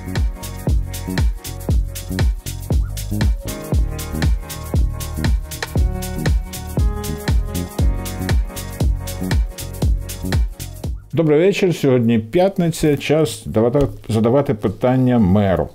Добрий вечір. Сьогодні п'ятниця. Час задавати питання меру.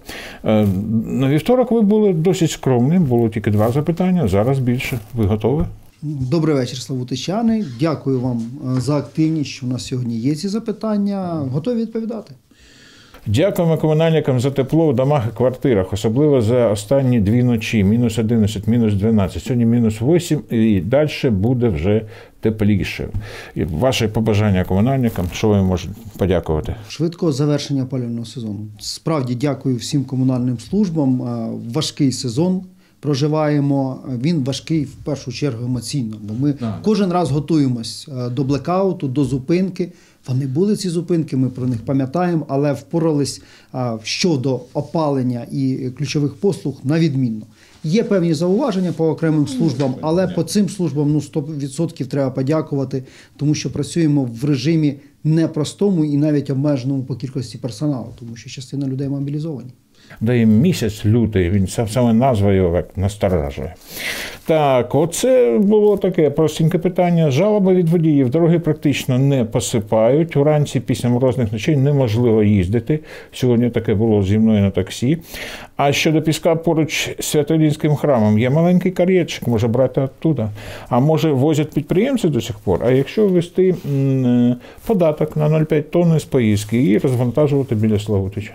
На вівторок ви були досить скромні, було тільки 2 запитання, зараз більше. Ви готові? Добрий вечір, славутичани. Дякую вам за активність, що у нас сьогодні є ці запитання. Готові відповідати? Дякуємо комунальникам за тепло в домах і квартирах, особливо за останні 2 ночі. Мінус 11, мінус 12, сьогодні мінус 8 і далі буде вже тепліше. І ваші побажання комунальникам, що ви можете подякувати? Швидкого завершення опалювального сезону. Справді дякую всім комунальним службам. Важкий сезон проживаємо. Він важкий в першу чергу емоційно, бо ми кожен раз готуємось до блекауту, до зупинки. Вони були ці зупинки, ми про них пам'ятаємо, але впорались щодо опалення і ключових послуг на відмінно. Є певні зауваження по окремим службам, але по цим службам 100% треба подякувати, тому що працюємо в режимі непростому і навіть обмеженому по кількості персоналу, тому що частина людей мобілізовані. Да і місяць лютий, він саме назва його насторажує. Так, оце було таке простеньке питання. Жалоби від водіїв. Дороги практично не посипають. Уранці після морозних ночей неможливо їздити. Сьогодні таке було зі мною на таксі. А щодо Піска поруч з Свято-Іллінським храмом є маленький кар'єрчик, може брати оттуда. А може возять підприємці до сих пор. А якщо ввести податок на 0,5 тонни з поїздки і розвантажувати біля Славутича?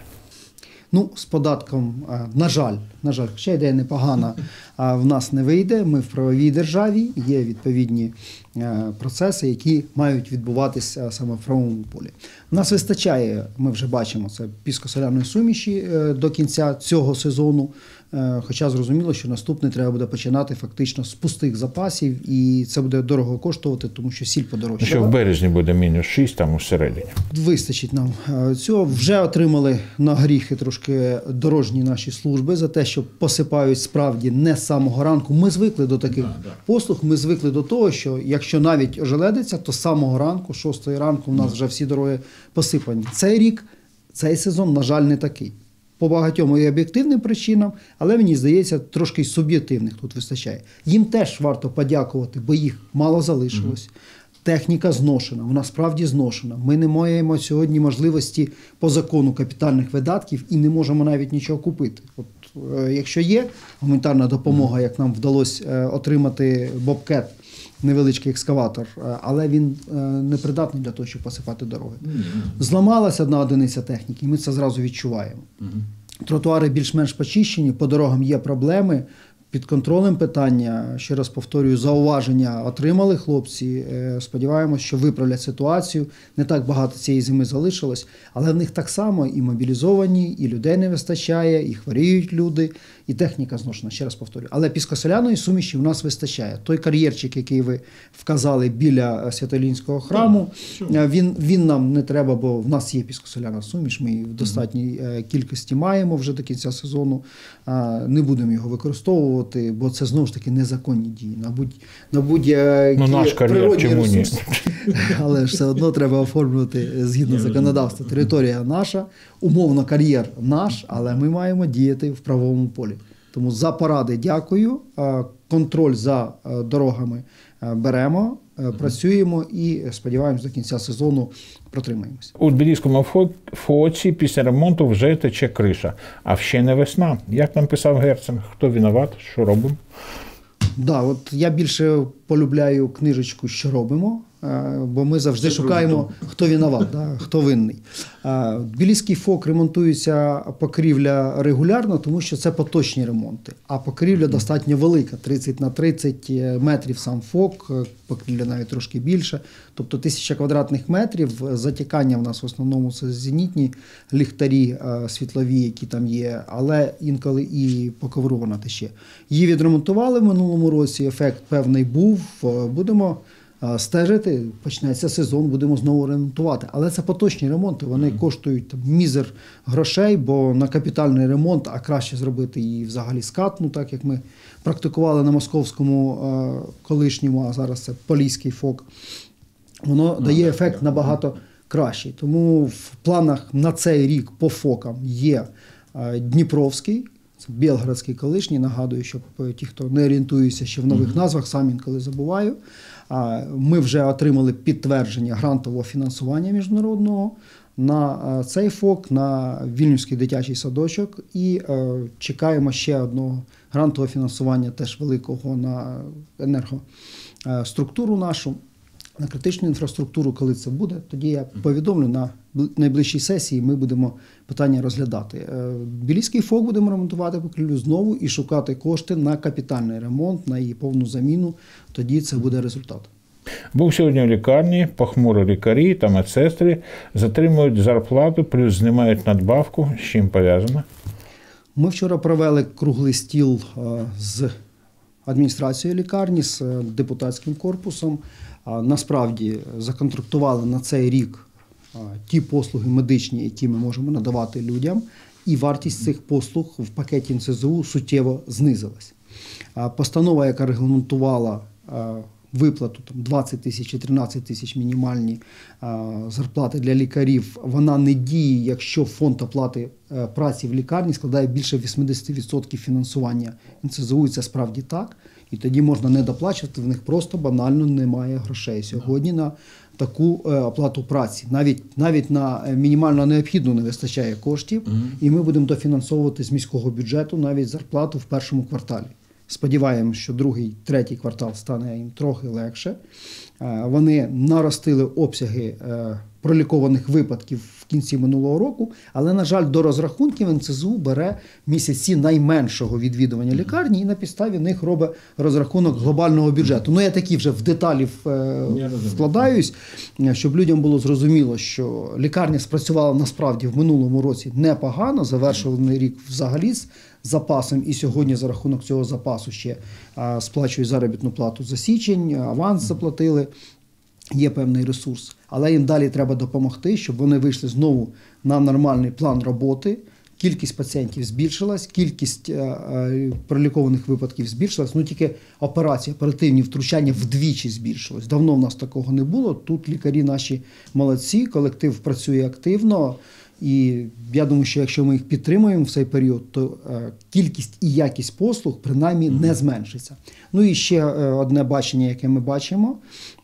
Ну, з податком, на жаль, хоча ідея непогана, в нас не вийде. Ми в правовій державі, є відповідні процеси, які мають відбуватися саме в правовому полі. У нас вистачає, ми вже бачимо, це піскосоляної суміші до кінця цього сезону, хоча зрозуміло, що наступний треба буде починати фактично з пустих запасів, і це буде дорого коштувати, тому що сіль подорожчала. Що в березні буде мінус 6, там усередині. Вистачить нам цього. Вже отримали на гріхи трошки дорожні наші служби за те, що посипають справді не з самого ранку. Ми звикли до таких послуг, ми звикли до того, що якщо навіть ожеледиться, то з самого ранку, 6 ранку, у нас вже всі дороги посипані. Цей рік, цей сезон, на жаль, не такий. По багатьом і об'єктивним причинам, але, мені здається, трошки й суб'єктивних тут вистачає. Їм теж варто подякувати, бо їх мало залишилось. Техніка зношена, вона справді зношена. Ми не маємо сьогодні можливості по закону капітальних видатків і не можемо навіть нічого купити. От, якщо є гуманітарна допомога, як нам вдалося отримати Бобкет, невеличкий екскаватор, але він не придатний для того, щоб посипати дороги. Зламалася одна одиниця техніки, і ми це зразу відчуваємо. Тротуари більш-менш почищені, по дорогам є проблеми, під контролем питання, ще раз повторюю, зауваження отримали хлопці, сподіваємось, що виправлять ситуацію, не так багато цієї зими залишилось, але в них так само і мобілізовані, і людей не вистачає, і хворіють люди, і техніка зношена, ще раз повторюю. Але піскосоляної суміші в нас вистачає. Той кар'єрчик, який ви вказали біля Свято-Іллінського храму, він нам не треба, бо в нас є піскосоляна суміш, ми її в достатній кількості маємо вже до кінця сезону, не будемо його використовувати, бо це знову ж таки незаконні дії. На будь-які природні ресурси. Але ж все одно треба оформлювати згідно законодавства. Територія наша, умовно кар'єр наш, але ми маємо діяти в правовому полі. Тому за поради дякую, контроль за дорогами беремо, працюємо і сподіваємось до кінця сезону протримаємося. У Тбіліському ФОЦі після ремонту вже тече криша, а ще не весна. Як нам писав Герцен, хто винуват, що робимо? Да, от я більше полюбляю книжечку «Що робимо?», бо ми завжди шукаємо, хто винуват, хто винний. Тбіліський ФОК ремонтується покрівля регулярно, тому що це поточні ремонти. А покрівля достатньо велика, 30 на 30 метрів сам ФОК, покрівля навіть трошки більше. Тобто 1000 квадратних метрів, затікання в нас в основному це зенітні ліхтарі світлові, які там є, але інколи і по ковру вона тече. Її відремонтували в минулому році, ефект певний був, будемо стежити, почнеться сезон, будемо знову ремонтувати. Але це поточні ремонти, вони коштують мізер грошей, бо на капітальний ремонт, а краще зробити її взагалі скатну, так як ми практикували на московському колишньому, а зараз це Поліський ФОК. Воно дає ефект набагато кращий. Тому в планах на цей рік по ФОКам є Дніпровський, це Білгородський колишній, нагадую, щоб ті, хто не орієнтуються ще в нових назвах, сам інколи забуваю. Ми вже отримали підтвердження грантового фінансування міжнародного на цей ФОК, на Вільнюський дитячий садочок і чекаємо ще одного грантового фінансування теж великого на енергоструктуру нашу, на критичну інфраструктуру. Коли це буде, тоді я повідомлю, на найближчій сесії ми будемо питання розглядати. Біліський ФОК будемо ремонтувати покрівлю знову і шукати кошти на капітальний ремонт, на її повну заміну, тоді це буде результат. Був сьогодні в лікарні, похмурі лікарі та медсестри затримують зарплату, плюс знімають надбавку. З чим пов'язано? Ми вчора провели круглий стіл з адміністрацією лікарні, з депутатським корпусом. Насправді законтрактували на цей рік ті послуги медичні, які ми можемо надавати людям, і вартість цих послуг в пакеті НСЗУ суттєво знизилась. Постанова, яка регламентувала виплату 20 тисяч і 13 тисяч мінімальні зарплати для лікарів, вона не діє, якщо фонд оплати праці в лікарні складає більше 80% фінансування НСЗУ, і це справді так. І тоді можна не доплачувати, в них просто банально немає грошей сьогодні на таку оплату праці. Навіть на мінімально необхідну не вистачає коштів, і ми будемо дофінансовувати з міського бюджету навіть зарплату в першому кварталі. Сподіваємося, що другий, третій квартал стане їм трохи легше. Вони наростили обсяги пролікованих випадків в кінці минулого року, але, на жаль, до розрахунків НСЗУ бере місяці найменшого відвідування лікарні і на підставі них робить розрахунок глобального бюджету. Ну, я такі вже в деталі вкладаюсь, щоб людям було зрозуміло, що лікарня спрацювала насправді в минулому році непогано, завершували рік взагалі з запасом, і сьогодні за рахунок цього запасу ще сплачують заробітну плату за січень, аванс заплатили. Є певний ресурс, але їм далі треба допомогти, щоб вони вийшли знову на нормальний план роботи. Кількість пацієнтів збільшилась, кількість пролікованих випадків збільшилась, ну тільки операції, оперативні втручання вдвічі збільшилось. Давно в нас такого не було, тут лікарі наші молодці, колектив працює активно. І я думаю, що якщо ми їх підтримуємо в цей період, то кількість і якість послуг принаймні не зменшиться. Ну і ще одне бачення, яке ми бачимо,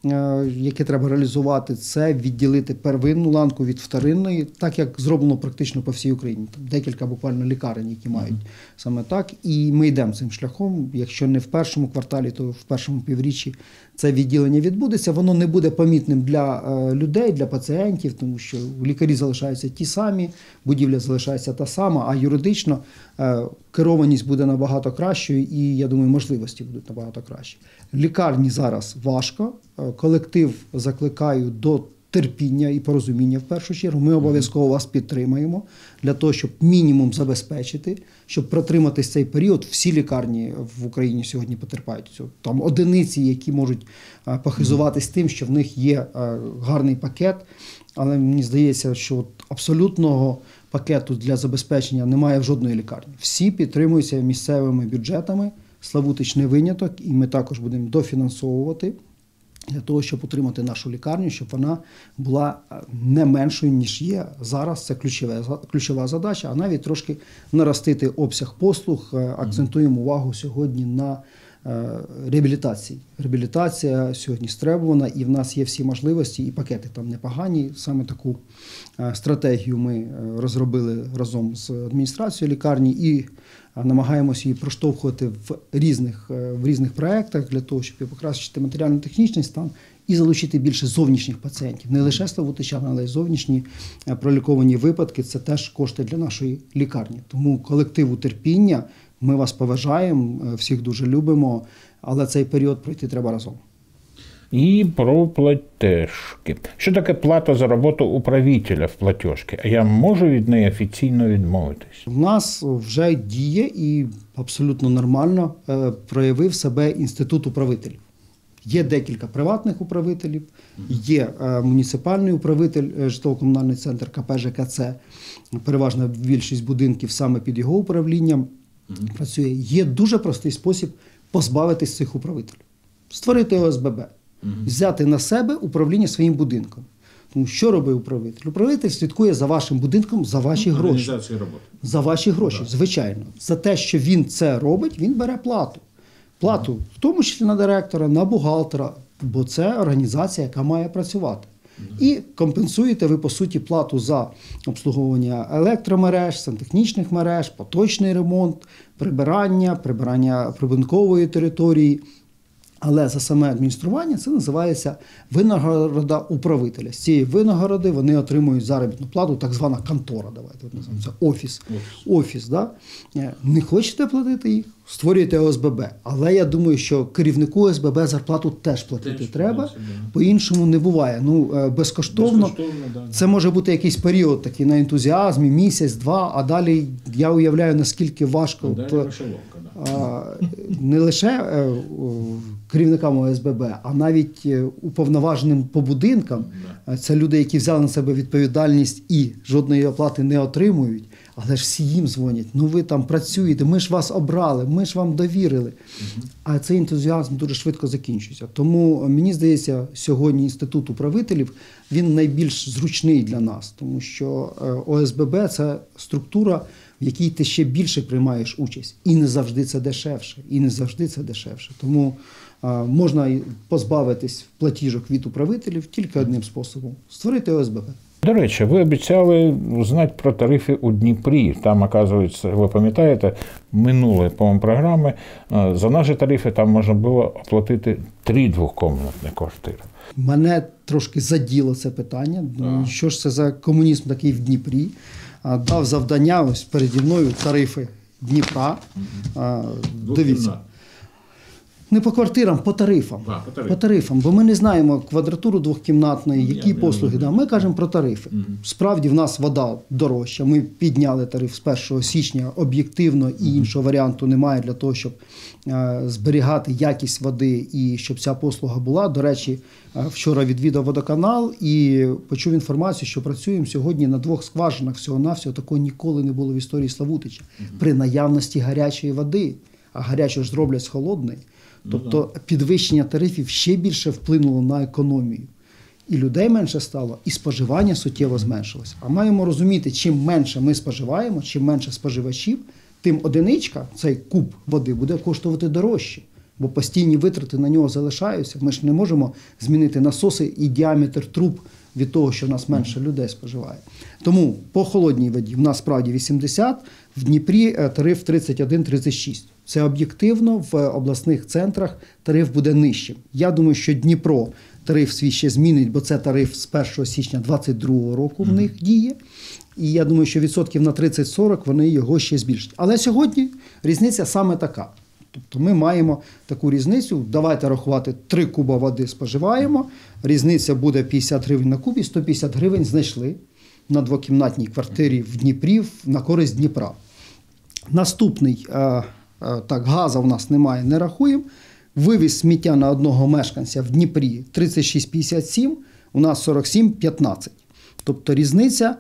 яке треба реалізувати, це відділити первинну ланку від вторинної, так як зроблено практично по всій Україні. Там декілька буквально лікарень, які мають саме так. І ми йдемо цим шляхом. Якщо не в першому кварталі, то в першому півріччі це відділення відбудеться. Воно не буде помітним для людей, для пацієнтів, тому що лікарі залишаються ті самі, будівля залишається та сама, а юридично керованість буде набагато кращою і, я думаю, можливості будуть набагато кращі. Лікарні зараз важко, колектив закликаю до терпіння і порозуміння в першу чергу. Ми обов'язково вас підтримаємо для того, щоб мінімум забезпечити, щоб протриматись цей період. Всі лікарні в Україні сьогодні потерпають цього. Там одиниці, які можуть похизуватись тим, що в них є гарний пакет, але мені здається, що абсолютного пакету для забезпечення немає в жодної лікарні. Всі підтримуються місцевими бюджетами, Славутич не виняток, і ми також будемо дофінансовувати для того, щоб утримати нашу лікарню, щоб вона була не меншою, ніж є зараз. Це ключова задача, а навіть трошки наростити обсяг послуг. Акцентуємо увагу сьогодні на реабілітації. Реабілітація сьогодні стребувана, і в нас є всі можливості, і пакети там непогані. Саме таку стратегію ми розробили разом з адміністрацією лікарні і намагаємося її проштовхувати в різних проєктах для того, щоб покращити матеріально-технічний стан і залучити більше зовнішніх пацієнтів. Не лише славутичан, але й зовнішні проліковані випадки – це теж кошти для нашої лікарні. Тому колективу терпіння, ми вас поважаємо, всіх дуже любимо, але цей період пройти треба разом. І про платежки. Що таке плата за роботу управителя в платіжці? А я можу від неї офіційно відмовитись? У нас вже діє і абсолютно нормально проявив себе інститут управителів. Є декілька приватних управителів, є муніципальний управитель, житлово-комунальний центр КП ЖКЦ, переважна більшість будинків саме під його управлінням працює. Є дуже простий спосіб позбавитись цих управителів. Створити ОСББ, взяти на себе управління своїм будинком. Тому що робить управитель? Управитель слідкує за вашим будинком, за ваші гроші. За ваші гроші, звичайно. За те, що він це робить, він бере плату. Плату, в тому числі на директора, на бухгалтера, бо це організація, яка має працювати. І компенсуєте ви, по суті, плату за обслуговування електромереж, сантехнічних мереж, поточний ремонт, прибирання прибудинкової території. Але за саме адміністрування це називається винагорода управителя. З цієї винагороди вони отримують заробітну плату, так звана контора, давайте називаємо це офіс. Офіс, да? Не хочете платити їх? Створюєте ОСББ. Але я думаю, що керівнику ОСББ зарплату теж платити треба, по-іншому не буває. Безкоштовно. Це може бути якийсь період такий на ентузіазмі, місяць-два, а далі я уявляю, наскільки важко. Не лише керівникам ОСББ, а навіть уповноваженим по будинкам. Це люди, які взяли на себе відповідальність і жодної оплати не отримують. Але ж всі їм дзвонять, ви там працюєте, ми ж вас обрали, ми ж вам довірили. А цей ентузіазм дуже швидко закінчується. Тому, мені здається, сьогодні інститут управителів, він найбільш зручний для нас. Тому що ОСББ – це структура, в якій ти ще більше приймаєш участь. І не завжди це дешевше. Тому можна позбавитись платіжок від управителів тільки одним способом – створити ОСББ. До речі, ви обіцяли знати про тарифи у Дніпрі. Там, оказується, ви пам'ятаєте, минулої, по-моєму, програми, за наші тарифи там можна було оплатити 3 двокімнатні квартири. Мене трошки заділо це питання. Що ж це за комунізм такий в Дніпрі? Дав завдання, ось переді мною тарифи Дніпра. Дивіться. Не по квартирам, по тарифам. По тарифам. Бо ми не знаємо квадратуру двохкімнатної, які послуги. Ми кажемо про тарифи. Справді в нас вода дорожча. Ми підняли тариф з 1 січня об'єктивно і іншого варіанту немає для того, щоб зберігати якість води і щоб ця послуга була. До речі, вчора відвідав водоканал і почув інформацію, що працюємо сьогодні на 2 скважинах. Всього-навсього такого ніколи не було в історії Славутича. При наявності гарячої води, а гарячу ж зроблять з холодної. Тобто підвищення тарифів ще більше вплинуло на економію. І людей менше стало, і споживання суттєво зменшилося. А маємо розуміти, чим менше ми споживаємо, чим менше споживачів, тим одиничка, цей куб води, буде коштувати дорожче. Бо постійні витрати на нього залишаються. Ми ж не можемо змінити насоси і діаметр труб від того, що в нас менше людей споживає. Тому по холодній воді в нас справді 80, в Дніпрі тариф 31-36. Це об'єктивно, в обласних центрах тариф буде нижчим. Я думаю, що Дніпро тариф свій ще змінить, бо це тариф з 1 січня 2022 року в них діє. І я думаю, що відсотків на 30-40 вони його ще збільшать. Але сьогодні різниця саме така. Тобто ми маємо таку різницю, давайте рахувати, 3 куба води споживаємо, різниця буде 50 гривень на кубі, 150 гривень знайшли на двокімнатній квартирі в Дніпрі на користь Дніпра. Наступний, так, газу в нас немає, не рахуємо, вивіз сміття на одного мешканця в Дніпрі 36,57, у нас 47,15. Тобто різниця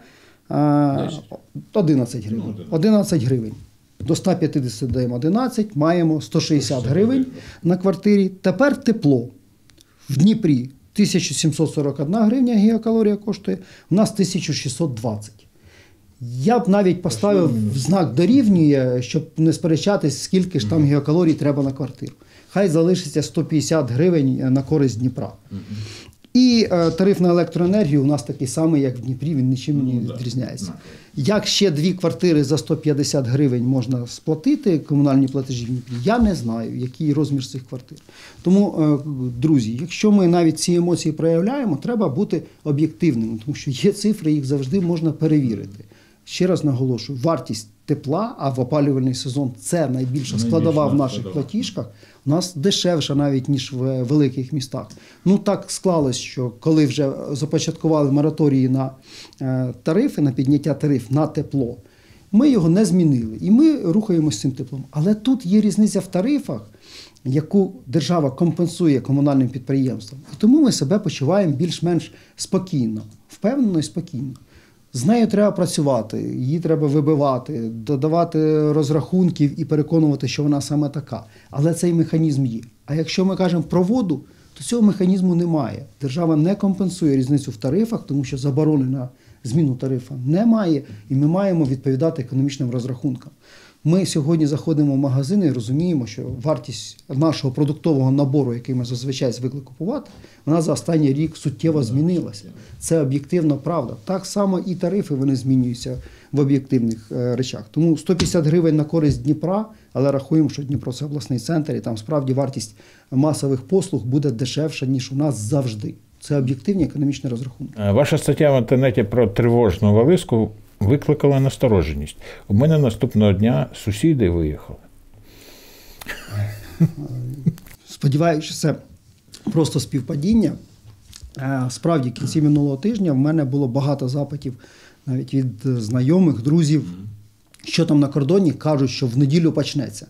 11 гривень. 11 гривень. До 150 даємо 11, маємо 160 гривень на квартирі. Тепер тепло. В Дніпрі 1741 гривня гігакалорія коштує, у нас 1620. Я б навіть поставив знак дорівнює, щоб не сперечатись, скільки ж там гігакалорій треба на квартиру. Хай залишиться 150 гривень на користь Дніпра. І тариф на електроенергію у нас такий самий, як в Дніпрі, він нічим не відрізняється. Як ще 2 квартири за 150 гривень можна сплатити, комунальні платежі в Дніпрі, я не знаю, який розмір цих квартир. Тому, друзі, якщо ми навіть ці емоції проявляємо, треба бути об'єктивними, тому що є цифри, їх завжди можна перевірити. Ще раз наголошую, вартість тепла, а в опалювальний сезон це найбільша складова в наших платіжках, у нас дешевша навіть, ніж в великих містах. Ну так склалось, що коли вже започаткували мораторії на тарифи, на підняття тариф на тепло, ми його не змінили і ми рухаємося з цим теплом. Але тут є різниця в тарифах, яку держава компенсує комунальним підприємствам. І тому ми себе почуваємо більш-менш спокійно, впевнено і спокійно. З нею треба працювати, її треба вибивати, додавати розрахунків і переконувати, що вона саме така. Але цей механізм є. А якщо ми кажемо про воду, то цього механізму немає. Держава не компенсує різницю в тарифах, тому що заборони на зміну тарифа немає, і ми маємо відповідати економічним розрахункам. Ми сьогодні заходимо в магазини і розуміємо, що вартість нашого продуктового набору, який ми зазвичай звикли купувати, вона за останній рік суттєво змінилася. Це об'єктивна правда. Так само і тарифи вони змінюються в об'єктивних речах. Тому 150 гривень на користь Дніпра, але рахуємо, що Дніпро – це обласний центр, і там справді вартість масових послуг буде дешевша, ніж у нас завжди. Це об'єктивні економічні розрахунки. Ваша стаття в інтернеті про тривожну валізку викликала настороженість. У мене наступного дня сусіди виїхали. Сподіваюся, що це просто співпадіння. Справді, в кінці минулого тижня в мене було багато запитів навіть від знайомих, друзів, що там на кордоні, кажуть, що в неділю почнеться.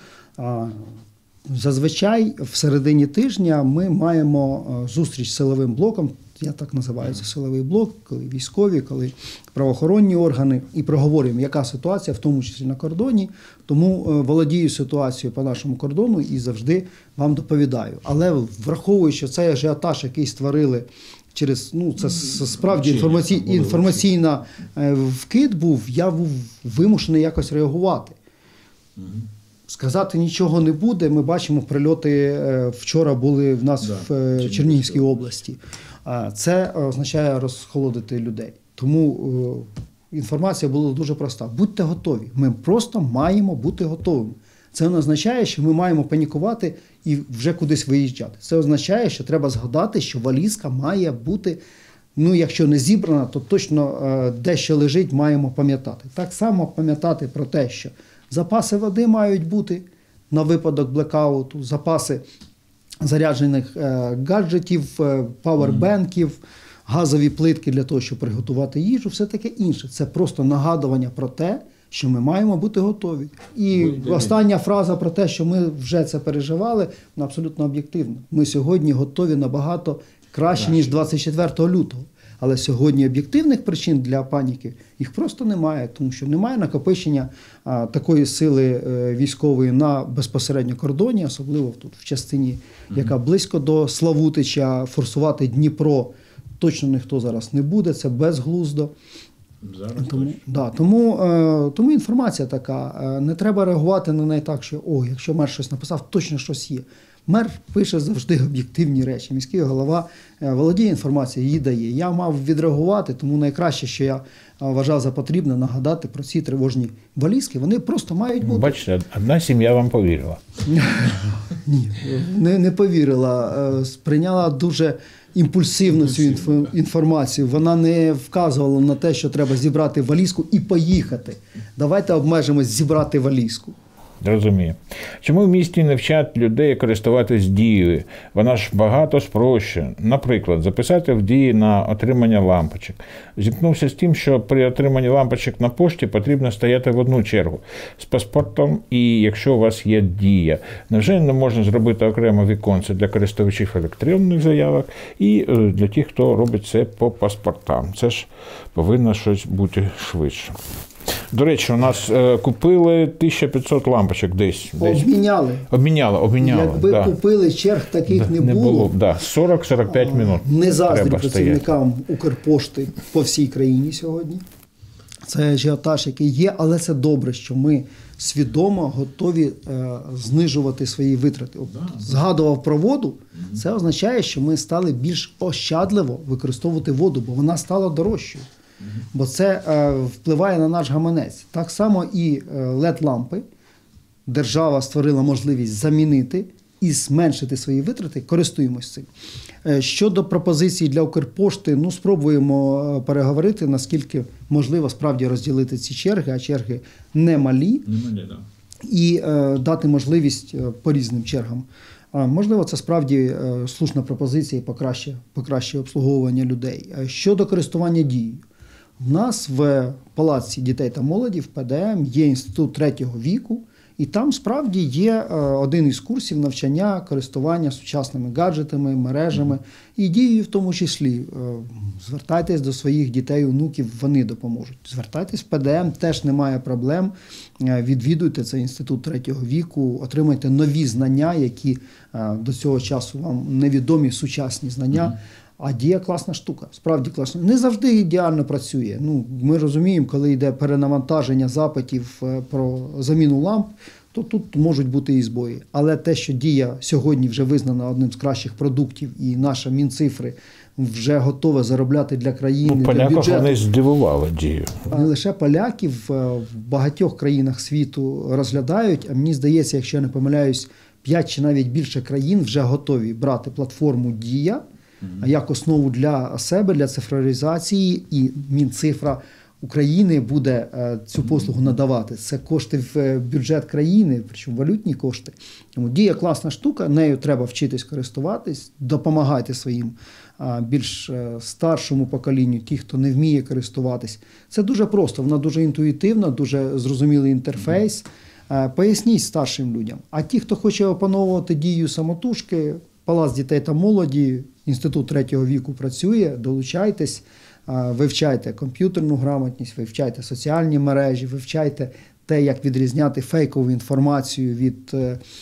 Зазвичай в середині тижня ми маємо зустріч з силовим блоком, я так називаю це силовий блок, коли військові, коли правоохоронні органи, і проговорюємо, яка ситуація, в тому числі на кордоні. Тому володію ситуацією по нашому кордону і завжди вам доповідаю. Але враховуючи цей ажіотаж, який створили через, це справді інформаційна вкид був, я був вимушений якось реагувати. Сказати нічого не буде. Ми бачимо, прильоти вчора були в нас в Чернігівській області. Це означає розхолодити людей. Тому інформація була дуже проста. Будьте готові. Ми просто маємо бути готовими. Це не означає, що ми маємо панікувати і вже кудись виїжджати. Це означає, що треба згадати, що валізка має бути, якщо не зібрана, то точно дещо лежить, маємо пам'ятати. Так само пам'ятати про те, що запаси води мають бути на випадок блекауту, запаси заряджених гаджетів, павербенків, газові плитки для того, щоб приготувати їжу, все таке інше. Це просто нагадування про те, що ми маємо бути готові. І остання фраза про те, що ми вже це переживали, вона абсолютно об'єктивна. Ми сьогодні готові набагато краще, ніж 24 лютого. Але сьогодні об'єктивних причин для паніки їх просто немає, тому що немає накопичення такої сили військової на безпосередньо кордоні, особливо тут в частині, яка близько до Славутича. Форсувати Дніпро точно ніхто зараз не буде, це безглуздо. Тому інформація така. Не треба реагувати на неї так, що якщо мер щось написав, точно щось є. Мер пише завжди об'єктивні речі. Міський голова володіє інформацією, її дає. Я мав відреагувати, тому найкраще, що я вважав за потрібне, нагадати про ці тривожні валізки. Вони просто мають бути. Бачите, одна сім'я вам повірила. Ні, не повірила. Сприйняла дуже імпульсивно цю інформацію. Вона не вказувала на те, що треба зібрати валізку і поїхати. Давайте обмежимось зібрати валізку. Розумію. Чому в місті не вчать людей користуватись Дією? Вона ж багато спрощує. Наприклад, записати в Дії на отримання лампочок. Зіткнувся з тим, що при отриманні лампочок на пошті потрібно стояти в одну чергу з паспортом і якщо у вас є Дія. Невже не можна зробити окремо віконце для користувачів електронних заявок і для тих, хто робить це по паспортам? Це ж повинно щось бути швидше. До речі, у нас купили 1500 лампочок десь. Обміняли. Якби купили, черг таких не було. 40-45 минут. Не заздрі працівникам Укрпошти по всій країні сьогодні. Це ажіотаж, який є, але це добре, що ми свідомо готові знижувати свої витрати. Згадував про воду, це означає, що ми стали більш ощадливо використовувати воду, бо вона стала дорожчою. Бо це впливає на наш гаманець. Так само і LED-лампи. Держава створила можливість замінити і зменшити свої витрати, користуємось цим. Щодо пропозицій для Укрпошти, спробуємо переговорити, наскільки можливо справді розділити ці черги, а черги немалі, і дати можливість по різним чергам. Можливо, це справді слушна пропозиція і покращує обслуговування людей. Щодо користування Дією. У нас в Палаці дітей та молоді, в ПДМ, є інститут третього віку, і там справді є один із курсів навчання користування сучасними гаджетами, мережами і Дією в тому числі. Звертайтесь до своїх дітей, онуків, вони допоможуть. Звертайтесь в ПДМ, теж немає проблем. відвідуйте цей інститут третього віку, отримайте нові знання, які до цього часу вам невідомі, сучасні знання. А Дія класна штука, справді класна. Не завжди ідеально працює. Ми розуміємо, коли йде перенавантаження запитів про заміну ламп, то тут можуть бути і збої. Але те, що Дія сьогодні вже визнана одним з кращих продуктів, і наша Мінцифри вже готова заробляти для країни, для поляків бюджету. вони здивували Дію. Не лише поляків, в багатьох країнах світу розглядають, а мені здається, якщо я не помиляюсь, 5 чи навіть більше країн вже готові брати платформу Дія як основу для себе, для цифровізації, і Мінцифра України буде цю послугу надавати. Це кошти в бюджет країни, причому валютні кошти. Тому Дія класна штука, нею треба вчитись користуватись, допомагайте своїм більш старшому поколінню, ті, хто не вміє користуватись. Це дуже просто, вона дуже інтуїтивна, дуже зрозумілий інтерфейс. Поясніть старшим людям. А ті, хто хоче опановувати Дію самотужки, Палац дітей та молоді, інститут третього віку працює, долучайтесь, вивчайте комп'ютерну грамотність, вивчайте соціальні мережі, вивчайте те, як відрізняти фейкову інформацію від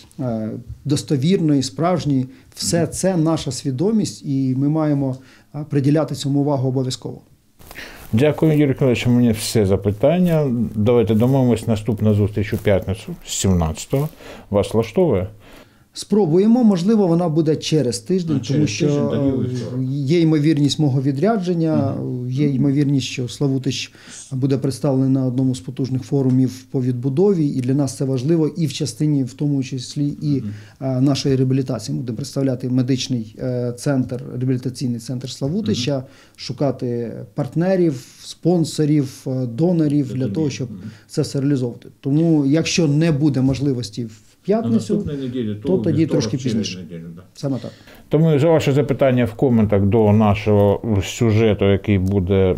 достовірної, справжньої. Все це наша свідомість, і ми маємо приділяти цьому увагу обов'язково. Дякую, Юрій Миколаївич, мені все запитання. Давайте домовимось, наступна зустріч у п'ятницю, 17-го. Вас влаштовує? Спробуємо, можливо, вона буде через тиждень, тому що є ймовірність мого відрядження, є ймовірність, що Славутич буде представлений на одному з потужних форумів по відбудові, і для нас це важливо і в частині, в тому числі, і нашої реабілітації. Ми будемо представляти медичний центр, реабілітаційний центр Славутича, шукати партнерів, спонсорів, донорів для того, щоб це все реалізовувати. Тому, якщо не буде можливості в п'ятницю, то тоді трошки пізніше. Саме так. Тому за ваше запитання в коментах до нашого сюжету, який буде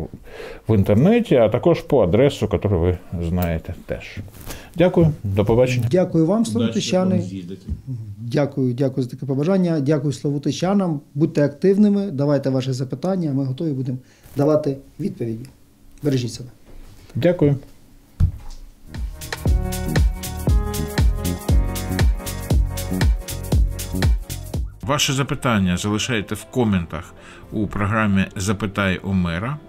в інтернеті, а також по адресу, яку ви знаєте теж. Дякую, до побачення. Дякую вам, славутичани. Дякую за таке побажання. Дякую славутичанам. Будьте активними, давайте ваші запитання, ми готові будемо давати відповіді. Бережіть себе. Дякую. Ваші запитання залишайте в коментах у програмі «Запитай у мера»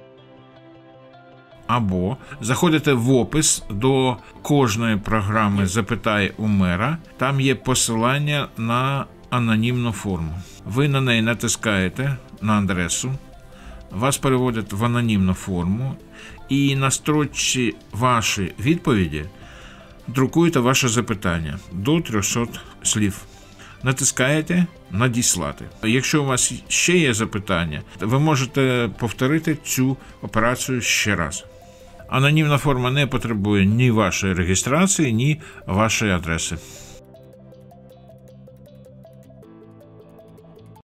або заходите в опис до кожної програми «Запитай у мера». Там є посилання на анонімну форму. Ви на неї натискаєте на адресу, вас переводять в анонімну форму і на строчці «Ваші відповіді» друкуєте ваше запитання до 300 слів. Натискаєте «Надіслати». Якщо у вас ще є запитання, ви можете повторити цю операцію ще раз. Анонімна форма не потребує ні вашої реєстрації, ні вашої адреси.